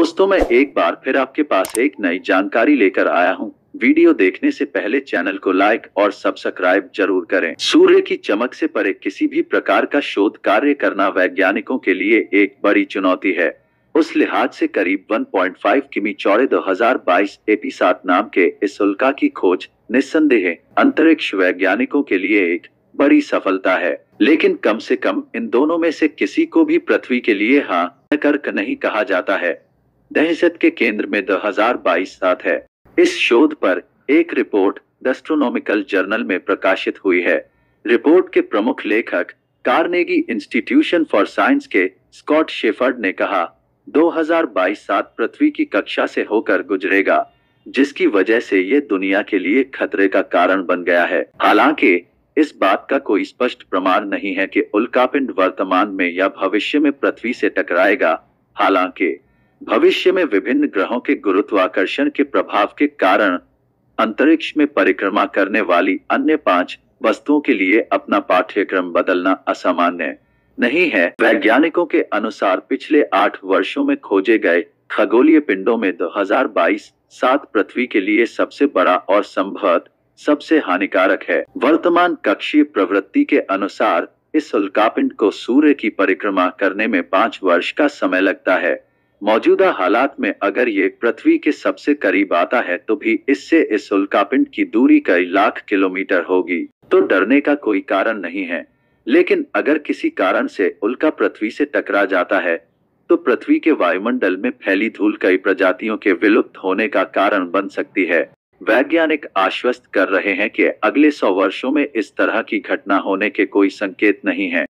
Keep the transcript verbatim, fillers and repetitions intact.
दोस्तों, मैं एक बार फिर आपके पास एक नई जानकारी लेकर आया हूँ। वीडियो देखने से पहले चैनल को लाइक और सब्सक्राइब जरूर करें। सूर्य की चमक से परे किसी भी प्रकार का शोध कार्य करना वैज्ञानिकों के लिए एक बड़ी चुनौती है। उस लिहाज से करीब एक पॉइंट पाँच किमी चौड़े दो हज़ार बाईस एपीसाट नाम के इस उल्का की खोज निस्संदेह अंतरिक्ष वैज्ञानिकों के लिए एक बड़ी सफलता है। लेकिन कम से कम इन दोनों में से किसी को भी पृथ्वी के लिए हाँ कर्क नहीं कहा जाता है। दहशत के केंद्र में दो हज़ार बाईस सात है। इस शोध पर एक रिपोर्ट द एस्ट्रोनॉमिकल जर्नल में प्रकाशित हुई है। रिपोर्ट के प्रमुख लेखक कार्नेगी इंस्टीट्यूशन फॉर साइंस के स्कॉट शेफर्ड ने कहा, दो हज़ार बाईस सात पृथ्वी की कक्षा से होकर गुजरेगा, जिसकी वजह से ये दुनिया के लिए खतरे का कारण बन गया है। हालांकि इस बात का कोई स्पष्ट प्रमाण नहीं है कि उल्कापिंड वर्तमान में या भविष्य में पृथ्वी से टकराएगा। हालांकि भविष्य में विभिन्न ग्रहों के गुरुत्वाकर्षण के प्रभाव के कारण अंतरिक्ष में परिक्रमा करने वाली अन्य पांच वस्तुओं के लिए अपना पाठ्यक्रम बदलना असामान्य नहीं है। वैज्ञानिकों के अनुसार पिछले आठ वर्षों में खोजे गए खगोलीय पिंडों में दो हज़ार बाईस सात पृथ्वी के लिए सबसे बड़ा और संभवतः सबसे हानिकारक है। वर्तमान कक्षीय प्रवृत्ति के अनुसार इस उल्कापिंड को सूर्य की परिक्रमा करने में पांच वर्ष का समय लगता है। मौजूदा हालात में अगर ये पृथ्वी के सबसे करीब आता है तो भी इससे इस उल्कापिंड की दूरी कई लाख किलोमीटर होगी, तो डरने का कोई कारण नहीं है। लेकिन अगर किसी कारण से उल्का पृथ्वी से टकरा जाता है तो पृथ्वी के वायुमंडल में फैली धूल कई प्रजातियों के विलुप्त होने का कारण बन सकती है। वैज्ञानिक आश्वस्त कर रहे हैं कि अगले सौ वर्षों में इस तरह की घटना होने के कोई संकेत नहीं है।